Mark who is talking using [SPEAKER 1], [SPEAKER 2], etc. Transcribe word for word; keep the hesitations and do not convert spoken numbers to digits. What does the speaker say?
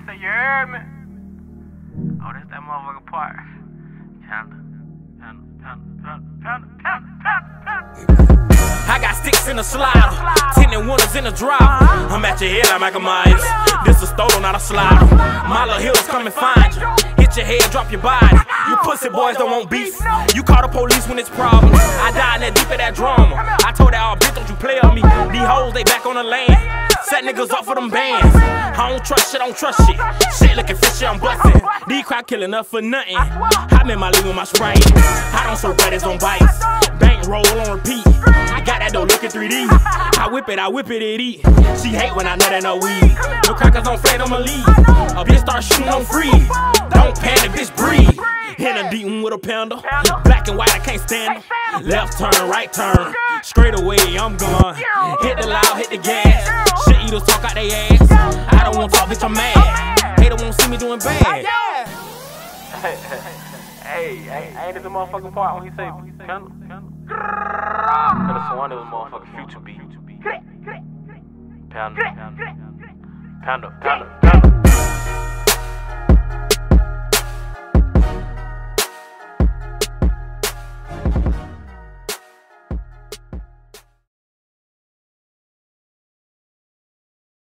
[SPEAKER 1] say, you heard me? Oh, that's that motherfucking part. Panda, panda, panda, panda, panda, panda, panda. I got sticks in the slider, ten and winners in the drop. I'm at your head like Michael Myers. This a stolen, not a slider. My little heels come and find you. Hit your head, drop your body. You pussy boys don't want beef. You call the police when it's problems. I died in that deep of that drama. I told that all bitch, don't you play on me. These hoes, they back on the land. Set niggas off for them bands. I don't trust shit, don't trust shit. Shit looking fishy, I'm bustin'. These crowd killing up for nothing. I'm in my league with my Sprite. I don't serve brothers on bites. Bank roll on repeat. Got that dough looking three D. I whip it, I whip it, it eat. She hate when I know that no weed. No crackers don't fade on my lead. A bitch start shooting on free. Don't panic, bitch, breathe. In a deep one with a panda. Black and white, I can't stand them. Left turn, right turn. Straight away, I'm gone. Hit the loud, hit the gas. Shit eaters talk out they ass. I don't want to talk, bitch, I'm mad. Hater won't see me doing bad. Hey, hey, hey, ain't it the motherfucking part when he say panda? Could've sworn it was motherfucking Future beat. Panda, panda, panda, panda, panda.